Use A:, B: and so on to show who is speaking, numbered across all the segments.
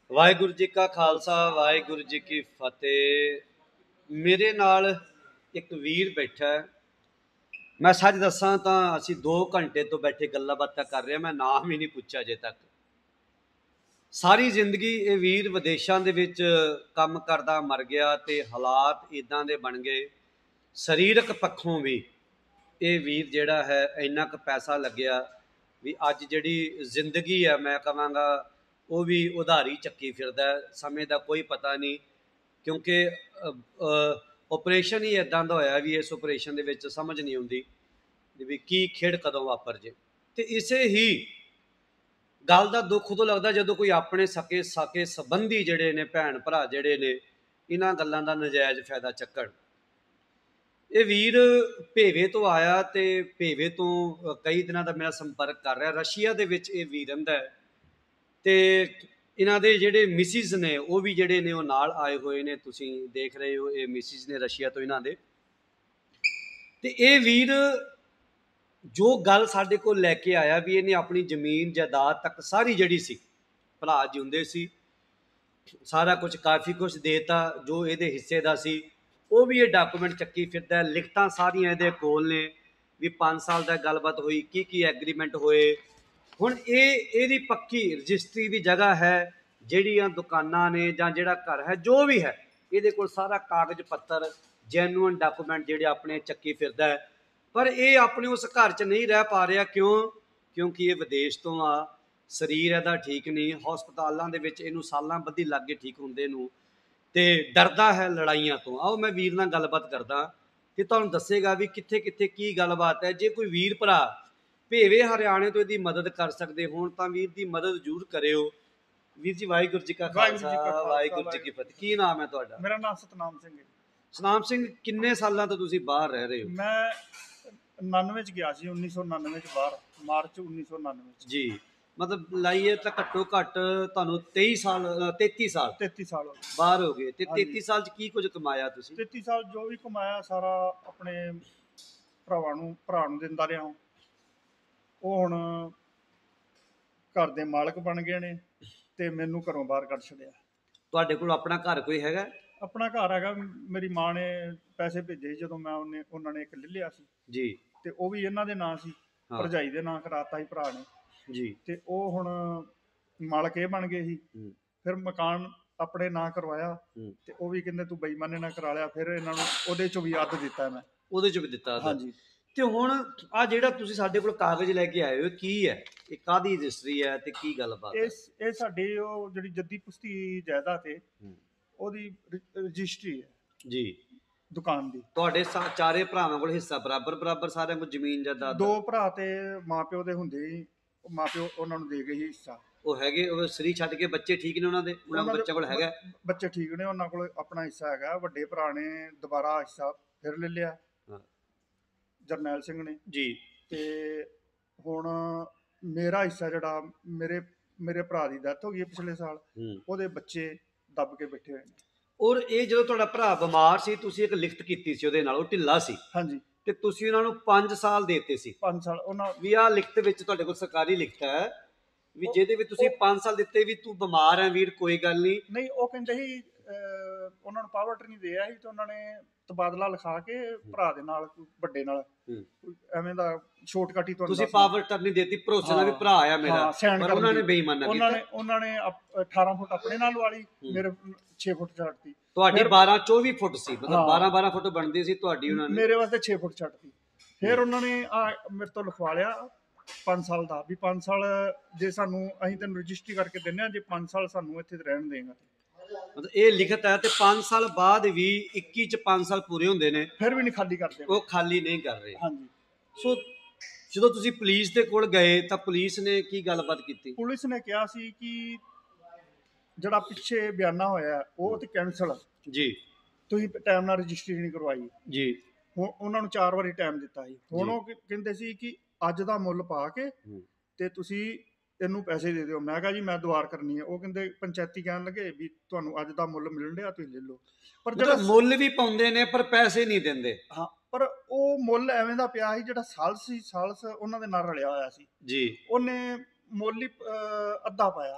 A: वाहिगुरू जी का खालसा वाहिगुरू जी की फतेह। मेरे नाल एक वीर बैठा है। मैं सच दसा तो असी 2 घंटे तो बैठे गल्लां बातां कर रहे हैं। मैं नाम ही नहीं पूछा अजे तक। सारी जिंदगी ये वीर विदेशों के विच काम करदा मर गया ते हालात इदां दे बन गए शरीरक पक्षों भी ये वीर जिहड़ा है इन्ना क पैसा लग्या भी अज जिहड़ी जिंदगी है मैं कहांगा वो भी उधारी चक्की फिरदा है। समय का कोई पता नहीं क्योंकि ऑपरेशन ही इदां दा होया भी इस ऑपरेशन दे विच समझ नहीं आउंदी भी की खेड़ कदों वापर जे। ते इसे ही गल का दुख उदों लगता जो कोई अपने सके साके संबंधी जिहड़े ने भैन भरा जिहड़े ने इन्हां गल्लां दा नजायज़ फायदा चक्कण। ये वीर भेवे तो आया तो भेवे तो कई दिनों का मेरा संपर्क कर रहा। रशिया दे विच ये वीर रहिंदा है ते इन्हां दे जिहड़े मिसिज ने वो भी जिहड़े ने वो नाल आए हुए ने। तुसीं देख रहे हो ये मिसिज ने रशिया तो इन्हां दे ते ये वीर जो गल साडे कोल लैके आया भी इन्हें अपनी जमीन जायदाद तक सारी जिहड़ी सी भरा जिउंदे सी सारा कुछ काफ़ी कुछ देता जो ये हिस्से का सी वो भी ये डॉकूमेंट चक्की फिरदा है। लिखतां सारियां ये कोल ने भी 5 साल का गलबात हुई की एग्रीमेंट होए। हुण ये पक्की रजिस्ट्री की जगह है जिहड़ियां दुकानां ने जां जिहड़ा घर है जो भी है ये कोल सारा कागज पत्तर जैनुअन डॉकूमेंट जिहड़े अपने चक्की फिरदा है। पर ये अपने उस घर च नहीं रह पा रहा क्यों? क्योंकि ये विदेश तो आ शरीर इहदा ठीक नहीं हस्पतालों के इनू सालां बधी लग गए ठीक होंदे नूं ते डरदा है लड़ाइयां तो। आओ मैं वीर नाल गलबात करदा कि तुहानूं दस्सेगा भी कित्थे कित्थे की गलबात है। जे कोई वीर भरा भेवे हरियाणे तो इसकी मदद कर सकते होण तां वीर की मदद जरूर करियो। वीर जी वाहिगुरू जी का खालसा वाहिगुरू जी की फतेह। की नाम है तुहाडा?
B: मेरा नाम सतनाम सिंह है।
A: सतनाम सिंह किन्ने सालां तो तुसीं बाहर रह रहे हो?
B: मैं 99 ਚ ਗਿਆ ਸੀ 1999 ਚ ਬਾਹਰ ਮਾਰਚ 1999 ਚ
A: जी मतलब लाइए तो घट्टो घट तुहानूं 23 साल 33 साल
B: 33 ਸਾਲ ਹੋ ਗਏ।
A: बाहर हो गए ते
B: ਹਾਂਜੀ
A: 33 साल च की कुछ कमाया तुसीं?
B: 33 ਸਾਲ ਜੋ ਵੀ ਕਮਾਇਆ ਸਾਰਾ ਆਪਣੇ ਭਰਾ ਨੂੰ ਦਿੰਦਾ ਰਿਹਾ। ਉਹ ਹੁਣ ਘਰ ਦੇ ਮਾਲਕ ਬਣ ਗਏ ਨੇ ਤੇ ਮੈਨੂੰ ਘਰੋਂ ਬਾਹਰ ਕੱਢ ਛੱਡਿਆ।
A: ਤੁਹਾਡੇ ਕੋਲ ਆਪਣਾ ਘਰ ਕੋਈ ਹੈਗਾ?
B: ਆਪਣਾ ਘਰ ਹੈਗਾ। ਮੇਰੀ ਮਾਂ ਨੇ ਪੈਸੇ ਭੇਜੇ ਜਦੋਂ ਮੈਂ ਉਹਨਾਂ ਨੇ ਇੱਕ ਲੈ ਲਿਆ ਸੀ
A: ਜੀ
B: ਤੇ ਉਹ ਵੀ ਇਹਨਾਂ ਦੇ ਨਾਂ ਸੀ।
A: ਹਾਂ
B: ਭਰਜਾਈ ਦੇ ਨਾਂ ਕਰਾਤਾ ਸੀ ਭਰਾ ਨੇ
A: ਜੀ
B: ਤੇ ਉਹ ਹੁਣ ਮਾਲਕ ਇਹ ਬਣ ਗਏ ਸੀ। ਫਿਰ ਮਕਾਨ ਆਪਣੇ ਨਾਂ ਕਰਵਾਇਆ ਤੇ ਉਹ ਵੀ ਕਹਿੰਦੇ ਤੂੰ ਬੇਈਮਾਨੀ ਨਾਲ ਕਰਾ ਲਿਆ। ਫਿਰ ਇਹਨਾਂ ਨੂੰ ਉਹਦੇ ਚੋਂ ਵੀ ਅੱਧ ਦਿੱਤਾ ਮੈਂ।
A: ਉਹਦੇ ਚ ਵੀ ਦਿੱਤਾ?
B: ਹਾਂਜੀ।
A: ਤੇ ਹੁਣ ਆ ਜਿਹੜਾ ਤੁਸੀਂ ਸਾਡੇ ਕੋਲ ਕਾਗਜ਼ ਲੈ ਕੇ ਆਏ ਹੋ ਕੀ ਹੈ? ਇਹ ਕਾਦੀ ਰਜਿਸਟਰੀ ਹੈ ਤੇ ਕੀ ਗੱਲਬਾਤ ਹੈ?
B: ਇਹ ਸਾਡੀ ਉਹ ਜਿਹੜੀ ਜੱਦੀ ਪੁਸ਼ਤੀ ਜਾਇਦਾਦ ਹੈ ਉਹਦੀ ਰਜਿਸਟਰੀ ਹੈ
A: ਜੀ
B: ਦੁਕਾਨ ਦੀ।
A: ਤੁਹਾਡੇ ਚਾਰੇ ਭਰਾਵਾਂ ਕੋਲ ਹਿੱਸਾ ਬਰਾਬਰ ਬਰਾਬਰ ਸਾਰਿਆਂ ਕੋਲ ਜ਼ਮੀਨ ਜਾਇਦਾਦ?
B: 2 ਭਰਾ ਤੇ ਮਾਪਿਓ ਦੇ ਹੁੰਦੇ ਹੀ ਮਾਪਿਓ ਉਹਨਾਂ ਨੂੰ ਦੇ ਗਏ ਸੀ ਹਿੱਸਾ।
A: ਉਹ ਹੈਗੇ ਉਹ ਸਰੀ ਛੱਡ ਕੇ ਬੱਚੇ ਠੀਕ ਨੇ ਉਹਨਾਂ ਦੇ? ਉਹਨਾਂ ਕੋਲ ਬੱਚਾ ਕੋਲ ਹੈਗਾ?
B: ਬੱਚੇ ਠੀਕ ਨੇ ਉਹਨਾਂ ਕੋਲ ਆਪਣਾ ਹਿੱਸਾ ਹੈਗਾ। ਵੱਡੇ ਭਰਾ ਨੇ ਦੁਬਾਰਾ ਹਿੱਸਾ ਫਿਰ ਲੈ ਲਿਆ ਜਰਨੈਲ ਸਿੰਘ ਨੇ
A: ਜੀ।
B: ਤੇ ਹੁਣ ਮੇਰਾ ਹਿੱਸਾ ਜਿਹੜਾ ਮੇਰੇ ਭਰਾ ਦੀ ਡੈਥ ਹੋ ਗਈ ਪਿਛਲੇ ਸਾਲ ਉਹਦੇ ਬੱਚੇ ਦੱਬ ਕੇ ਬੈਠੇ ਹੋਏ ਨੇ।
A: ਔਰ ਇਹ ਜਦੋਂ ਤੁਹਾਡਾ ਭਰਾ ਬਿਮਾਰ ਸੀ ਤੁਸੀਂ ਇੱਕ ਲਿਖਤ ਕੀਤੀ ਸੀ ਉਹਦੇ ਨਾਲ, ਉਹ ਢਿੱਲਾ ਸੀ
B: ਹਾਂਜੀ
A: ਤੇ ਤੁਸੀਂ ਉਹਨਾਂ ਨੂੰ 5 ਸਾਲ ਦੇਤੇ ਸੀ।
B: 5 ਸਾਲ ਉਹਨਾਂ
A: ਵੀ ਆਹ ਲਿਖਤ ਵਿੱਚ ਤੁਹਾਡੇ ਕੋਲ ਸਰਕਾਰੀ ਲਿਖਤ ਹੈ ਵੀ ਜਿਹਦੇ ਵਿੱਚ ਤੁਸੀਂ 5 ਸਾਲ ਦਿੱਤੇ ਵੀ ਤੂੰ ਬਿਮਾਰ ਹੈ ਵੀਰ ਕੋਈ ਗੱਲ ਨਹੀਂ।
B: ਨਹੀਂ ਉਹ ਕਹਿੰਦੇ ਸੀ ਉਹਨਾਂ ਨੂੰ ਪਾਵਰ ਟਰਨੀ ਦੇ ਆਇਆ ਸੀ ਤੇ ਉਹਨਾਂ ਨੇ ਤਬਾਦਲਾ ਲਿਖਾ ਕੇ ਭਰਾ ਦੇ ਨਾਲ ਵੱਡੇ ਨਾਲ ਐਵੇਂ ਦਾ ਸ਼ਾਰਟਕਟ ਹੀ ਤੁਹਾਨੂੰ
A: ਤੁਸੀਂ ਪਾਵਰ ਟਰਨੀ ਦੇਤੀ ਭਰੋਸੇ ਨਾਲ ਵੀ ਭਰਾ ਆ ਮੇਰਾ, ਪਰ ਉਹਨਾਂ ਨੇ ਬੇਈਮਾਨਾ ਕੀਤਾ।
B: ਉਹਨਾਂ ਨੇ 18 ਫੁੱਟ ਆਪਣੇ ਨਾਲ ਵਾਲੀ ਮੇਰੇ 6 ਫੁੱਟ ਛੱਡਤੀ।
A: ਤੁਹਾਡੀ 12-24 ਫੁੱਟ ਸੀ ਮਤਲਬ 12-12 ਫੁੱਟ ਬਣਦੀ ਸੀ ਤੁਹਾਡੀ, ਉਹਨਾਂ ਨੇ
B: ਮੇਰੇ ਵਾਸਤੇ 6 ਫੁੱਟ ਛੱਡਤੀ। ਫਿਰ ਉਹਨਾਂ ਨੇ ਮੇਰੇ ਤੋਂ ਲਿਖਵਾ ਲਿਆ 5 ਸਾਲ ਦਾ ਵੀ 5 ਸਾਲ ਜੇ ਸਾਨੂੰ ਅਸੀਂ ਤੈਨੂੰ ਰਜਿਸਟਰੀ ਕਰਕੇ ਦਿੰਦੇ ਹਾਂ ਜੇ 5 ਸਾਲ ਸਾਨੂੰ ਇੱਥੇ ਰਹਿਣ ਦੇਗਾ।
A: ਮਤਲਬ ਇਹ ਲਿਖਤ ਹੈ ਤੇ 5 ਸਾਲ ਬਾਅਦ ਵੀ 21 ਚ 5 ਸਾਲ ਪੂਰੇ ਹੁੰਦੇ ਨੇ
B: ਫਿਰ ਵੀ ਨਹੀਂ ਖਾਲੀ ਕਰਦੇ,
A: ਉਹ ਖਾਲੀ ਨਹੀਂ ਕਰ ਰਹੇ।
B: ਹਾਂਜੀ।
A: ਸੋ ਜਦੋਂ ਤੁਸੀਂ ਪੁਲਿਸ ਦੇ ਕੋਲ ਗਏ ਤਾਂ ਪੁਲਿਸ ਨੇ ਕੀ ਗੱਲਬਾਤ ਕੀਤੀ?
B: ਪੁਲਿਸ ਨੇ ਕਿਹਾ ਸੀ ਕਿ ਜਿਹੜਾ ਪਿੱਛੇ ਬਿਆਨਾ ਹੋਇਆ ਉਹ ਤੇ ਕੈਂਸਲ
A: ਜੀ,
B: ਤੁਸੀਂ ਟਾਈਮ ਨਾਲ ਰਜਿਸਟਰੀ ਨਹੀਂ ਕਰਵਾਈ
A: ਜੀ।
B: ਹੁਣ ਉਹਨਾਂ ਨੂੰ 4 ਵਾਰੀ ਟਾਈਮ ਦਿੱਤਾ ਸੀ। ਹੁਣ ਉਹ ਕਹਿੰਦੇ ਸੀ ਕਿ ਅੱਜ ਦਾ ਮੁੱਲ ਪਾ ਕੇ ਤੇ ਤੁਸੀਂ ਇਹਨੂੰ ਪੈਸੇ ਦੇ ਦਿਓ। ਮੈਂ ਕਿਹਾ ਜੀ ਮੈਂ ਦੁਆਰ ਕਰਨੀ ਹੈ। ਉਹ ਕਹਿੰਦੇ ਪੰਚਾਇਤੀ ਕਹਿਣ ਲੱਗੇ ਵੀ ਤੁਹਾਨੂੰ ਅੱਜ ਦਾ ਮੁੱਲ ਮਿਲਣ ਡਿਆ ਤੁਸੀਂ ਲੈ ਲਓ। ਪਰ
A: ਜਿਹੜਾ ਮੁੱਲ ਵੀ ਪਾਉਂਦੇ ਨੇ ਪਰ ਪੈਸੇ ਨਹੀਂ ਦਿੰਦੇ।
B: ਹਾਂ, ਪਰ ਉਹ ਮੁੱਲ ਐਵੇਂ ਦਾ ਪਿਆ ਸੀ ਜਿਹੜਾ ਸਾਲਸ ਉਹਨਾਂ ਦੇ ਨਾਲ ਰਲਿਆ ਹੋਇਆ ਸੀ ਜੀ। ਉਹਨੇ ਮੁੱਲ ਹੀ ਅੱਧਾ ਪਾਇਆ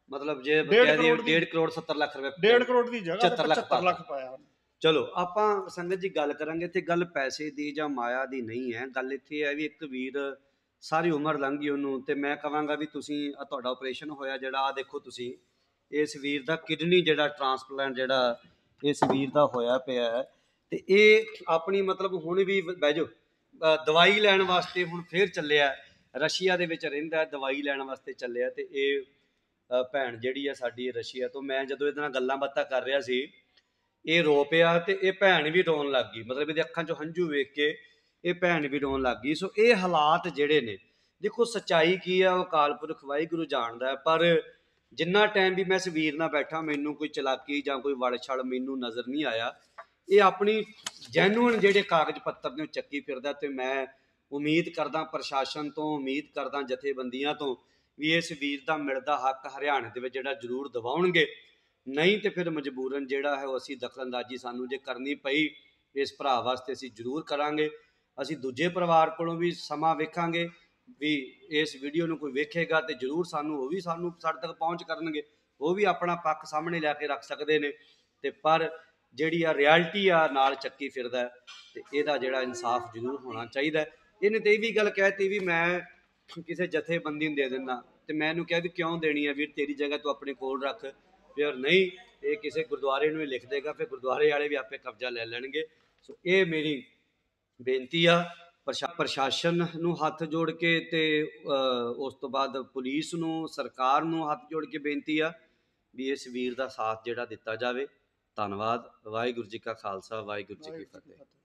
A: ਮਤਲਬ ਜੇ
B: ਡੇਢ
A: ਕਹਿ ਦਈਏ
B: ਕਰੋੜ ਦੀ
A: 1.5 ਕਰੋੜ 70 ਲੱਖ ਰੁਪਏ
B: 1.5 ਕਰੋੜ ਦੀ ਜਗ੍ਹਾ ਤੇ
A: 75 ਲੱਖ
B: 75 ਲੱਖ ਪਾਇਆ ਉਹਨੇ।
A: ਚਲੋ ਆਪਾਂ ਸੰਗਤ ਜੀ ਗੱਲ ਕਰਾਂਗੇ ਤੇ ਗੱਲ ਪੈਸੇ ਦੀ ਜਾਂ ਮਾਇਆ ਦੀ ਨਹੀਂ ਹੈ। ਗੱਲ ਇੱਥੇ ਹੈ ਵੀ ਇੱਕ ਵੀਰ ਸਾਰੀ ਉਮਰ ਲੰਘ ਗਈ ਉਹਨੂੰ, ਤੇ ਮੈਂ ਕਹਾਂਗਾ ਵੀ ਤੁਸੀਂ ਤੁਹਾਡਾ ਆਪਰੇਸ਼ਨ ਹੋਇਆ ਜਿਹੜਾ, ਆ ਦੇਖੋ ਤੁਸੀਂ ਇਸ ਵੀਰ ਦਾ ਕਿਡਨੀ ਜਿਹੜਾ ਟ੍ਰਾਂਸਪਲਾਂਟ ਜਿਹੜਾ ਇਸ ਵੀਰ ਦਾ ਹੋਇਆ ਪਿਆ ਹੈ, ਤੇ ਇਹ ਆਪਣੀ ਮਤਲਬ ਹੁਣ ਵੀ ਬਹਿ ਜਾਓ ਦਵਾਈ ਲੈਣ ਵਾਸਤੇ ਹੁਣ ਫੇਰ ਚੱਲਿਆ, ਰਸ਼ੀਆ ਦੇ ਵਿੱਚ ਰਹਿੰਦਾ, ਦਵਾਈ ਲੈਣ ਵਾਸਤੇ ਚੱਲਿਆ। ਤੇ ਇਹ ਭੈਣ ਜਿਹੜੀ ਆ ਸਾਡੀ ਰਸ਼ੀਆ ਤੋਂ, ਮੈਂ ਜਦੋਂ ਇਹਦੇ ਨਾਲ ਗੱਲਾਂ ਬਾਤਾਂ ਕਰ ਰਿਹਾ ਸੀ ਇਹ ਰੋ ਪਿਆ ਤੇ ਇਹ ਭੈਣ ਵੀ ਰੋਣ ਲੱਗ ਗਈ, ਮਤਲਬ ਇਹਦੇ ਅੱਖਾਂ 'ਚੋਂ ਹੰਝੂ ਵੇਖ ਕੇ ਇਹ ਭੈਣ ਵੀ ਰੋਣ ਲੱਗ ਗਈ। ਸੋ ਇਹ ਹਾਲਾਤ ਜਿਹੜੇ ਨੇ, ਦੇਖੋ ਸੱਚਾਈ ਕੀ ਆ ਉਹ ਅਕਾਲ ਪੁਰਖ ਵਾਹਿਗੁਰੂ ਜਾਣਦਾ ਹੈ, ਪਰ ਜਿੰਨਾ ਟਾਈਮ ਵੀ ਮੈਂ ਇਸ ਵੀਰ ਨਾਲ ਬੈਠਾ ਮੈਨੂੰ ਕੋਈ ਚਲਾਕੀ ਜਾਂ ਕੋਈ ਵੜ ਛੜ ਮੈਨੂੰ ਨਜ਼ਰ ਨਹੀਂ ਆਇਆ। ਇਹ ਆਪਣੀ ਜੈਨੂਅਨ ਜਿਹੜੇ ਕਾਗਜ਼ ਪੱਤਰ ਨੇ ਉਹ ਚੱਕੀ ਫਿਰਦਾ, ਤੇ ਮੈਂ ਉਮੀਦ ਕਰਦਾ ਪ੍ਰਸ਼ਾਸਨ ਤੋਂ, ਉਮੀਦ ਕਰਦਾ ਜਥੇਬੰਦੀਆਂ ਤੋਂ ਵੀ ਇਸ ਵੀਰ ਦਾ ਮਿਲਦਾ ਹੱਕ ਹਰਿਆਣੇ ਦੇ ਵਿੱਚ ਜਿਹੜਾ ਜ਼ਰੂਰ ਦਿਵਾਉਣਗੇ, ਨਹੀਂ ਤੇ ਫਿਰ ਮਜਬੂਰਨ ਜਿਹੜਾ ਹੈ ਉਹ ਅਸੀਂ ਦਖਲਅੰਦਾਜ਼ੀ ਸਾਨੂੰ ਜੇ ਕਰਨੀ ਪਈ ਇਸ ਭਰਾ ਵਾਸਤੇ ਅਸੀਂ ਜ਼ਰੂਰ ਕਰਾਂਗੇ। ਅਸੀਂ ਦੂਜੇ ਪਰਿਵਾਰ ਕੋਲੋਂ ਵੀ ਸਮਾਂ ਵੇਖਾਂਗੇ ਵੀ ਇਸ ਵੀਡੀਓ ਨੂੰ ਕੋਈ ਵੇਖੇਗਾ ਤੇ ਜ਼ਰੂਰ ਸਾਨੂੰ ਉਹ ਵੀ ਸਾਨੂੰ ਸਾਡੇ ਤੱਕ ਪਹੁੰਚ ਕਰਨਗੇ, ਉਹ ਵੀ ਆਪਣਾ ਪੱਖ ਸਾਹਮਣੇ ਲੈ ਕੇ ਰੱਖ ਸਕਦੇ ਨੇ। ਤੇ ਪਰ ਜਿਹੜੀ ਆ ਰਿਐਲਿਟੀ ਆ ਨਾਲ ਚੱਕੀ ਫਿਰਦਾ ਤੇ ਇਹਦਾ ਜਿਹੜਾ ਇਨਸਾਫ ਜ਼ਰੂਰ ਹੋਣਾ ਚਾਹੀਦਾ। ਇਹਨੇ ਤੇ ਇਹ ਵੀ ਗੱਲ ਕਹਿਤੀ ਵੀ ਮੈਂ ਕਿਸੇ ਜਥੇਬੰਦੀ ਨੂੰ ਦੇ ਦਿੰਦਾ, ਤੇ ਮੈਂ ਇਹਨੂੰ ਕਿਹਾ ਵੀ ਕਿਉਂ ਦੇਣੀ ਆ ਵੀਰ, ਤੇਰੀ ਜਗ੍ਹਾ ਤੂੰ ਆਪਣੇ ਕੋਲ ਰੱਖ। ਫਿਰ ਨਹੀਂ, ਇਹ ਕਿਸੇ ਗੁਰਦੁਆਰੇ ਨੂੰ ਹੀ ਲਿਖ ਦੇਗਾ, ਫਿਰ ਗੁਰਦੁਆਰੇ ਵਾਲੇ ਵੀ ਆਪੇ ਕਬਜ਼ਾ ਲੈ ਲੈਣਗੇ। ਸੋ ਇਹ ਮੇਰੀ ਬੇਨਤੀ ਆ ਪ੍ਰਸ਼ਾਸਨ ਨੂੰ ਹੱਥ ਜੋੜ ਕੇ, ਤੇ ਉਸ ਤੋਂ ਬਾਅਦ ਪੁਲਿਸ ਨੂੰ, ਸਰਕਾਰ ਨੂੰ ਹੱਥ ਜੋੜ ਕੇ ਬੇਨਤੀ ਆ ਵੀ ਇਸ ਵੀਰ ਦਾ ਸਾਥ ਜਿਹੜਾ ਦਿੱਤਾ ਜਾਵੇ। ਧੰਨਵਾਦ। ਵਾਹਿਗੁਰੂ ਜੀ ਕਾ ਖਾਲਸਾ, ਵਾਹਿਗੁਰੂ ਜੀ ਕੀ ਫਤਿਹ।